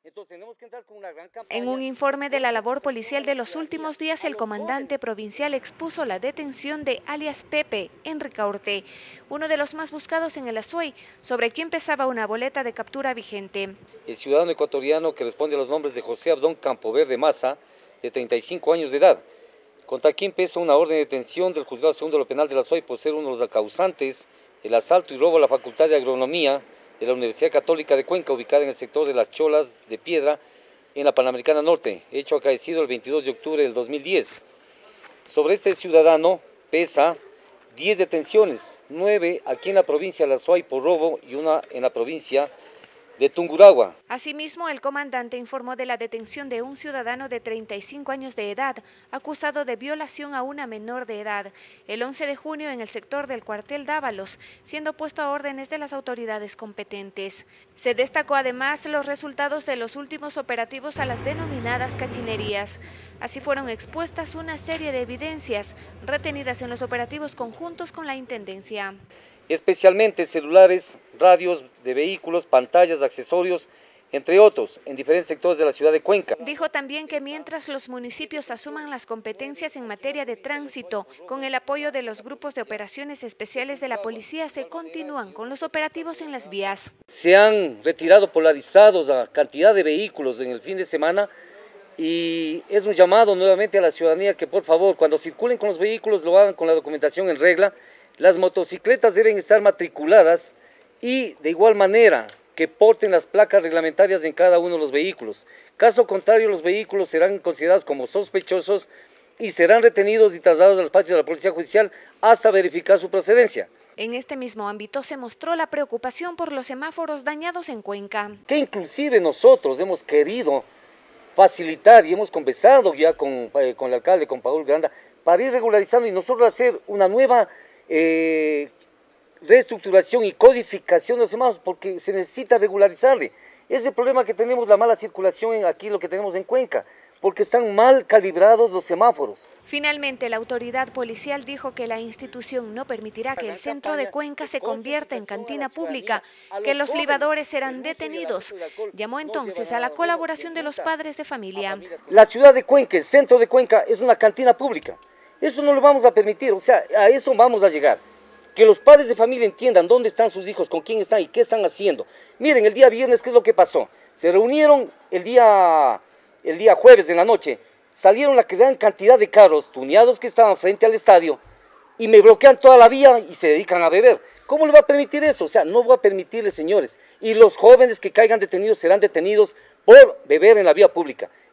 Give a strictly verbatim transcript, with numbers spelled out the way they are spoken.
Entonces tenemos que entrar con una gran campaña. En un informe de la labor policial de los últimos días, el comandante provincial expuso la detención de alias Pepe en Ricaurte, uno de los más buscados en el Azuay, sobre quien pesaba una boleta de captura vigente. El ciudadano ecuatoriano que responde a los nombres de José Abdón Campoverde Maza, de treinta y cinco años de edad, contra quien pesa una orden de detención del juzgado segundo de lo penal de la Azuay por ser uno de los causantes del asalto y robo a la Facultad de Agronomía de la Universidad Católica de Cuenca, ubicada en el sector de Las Cholas de Piedra, en la Panamericana Norte, hecho acaecido el veintidós de octubre del dos mil diez. Sobre este ciudadano pesa diez detenciones, nueve aquí en la provincia de La Azuay por robo y una en la provincia de Tungurahua. Asimismo, el comandante informó de la detención de un ciudadano de treinta y cinco años de edad, acusado de violación a una menor de edad, el once de junio en el sector del cuartel Dávalos, siendo puesto a órdenes de las autoridades competentes. Se destacó además los resultados de los últimos operativos a las denominadas cachinerías. Así fueron expuestas una serie de evidencias retenidas en los operativos conjuntos con la Intendencia. Especialmente celulares, radios de vehículos, pantallas, accesorios, entre otros, en diferentes sectores de la ciudad de Cuenca. Dijo también que mientras los municipios asuman las competencias en materia de tránsito, con el apoyo de los grupos de operaciones especiales de la policía, se continúan con los operativos en las vías. Se han retirado polarizados a cantidad de vehículos en el fin de semana y es un llamado nuevamente a la ciudadanía que por favor, cuando circulen con los vehículos, lo hagan con la documentación en regla. Las motocicletas deben estar matriculadas y de igual manera que porten las placas reglamentarias en cada uno de los vehículos. Caso contrario, los vehículos serán considerados como sospechosos y serán retenidos y trasladados a los patios de la Policía Judicial hasta verificar su procedencia. En este mismo ámbito se mostró la preocupación por los semáforos dañados en Cuenca. Que inclusive nosotros hemos querido facilitar y hemos conversado ya con, eh, con el alcalde, con Paul Granda, para ir regularizando y nosotros hacer una nueva Eh, reestructuración y codificación de los semáforos, porque se necesita regularizarle. Es el problema que tenemos, la mala circulación en aquí, lo que tenemos en Cuenca, porque están mal calibrados los semáforos. Finalmente, la autoridad policial dijo que la institución no permitirá que el centro de Cuenca se convierta en cantina pública, que los libadores serán detenidos. Llamó entonces a la colaboración de los padres de familia. La ciudad de Cuenca, el centro de Cuenca, es una cantina pública. Eso no lo vamos a permitir, o sea, a eso vamos a llegar. Que los padres de familia entiendan dónde están sus hijos, con quién están y qué están haciendo. Miren, el día viernes, ¿qué es lo que pasó? Se reunieron el día, el día jueves en la noche, salieron la gran cantidad de carros tuneados que estaban frente al estadio y me bloquean toda la vía y se dedican a beber. ¿Cómo le va a permitir eso? O sea, no va a permitirle, señores. Y los jóvenes que caigan detenidos serán detenidos por beber en la vía pública.